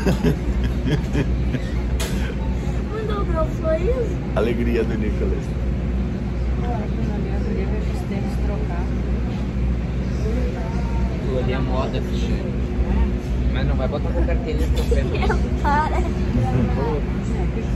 Não dobrou, foi isso? Alegria do Nicolas. Aquilo ali é moda, filho. Mas não vai botar com carteira de troféu. Para.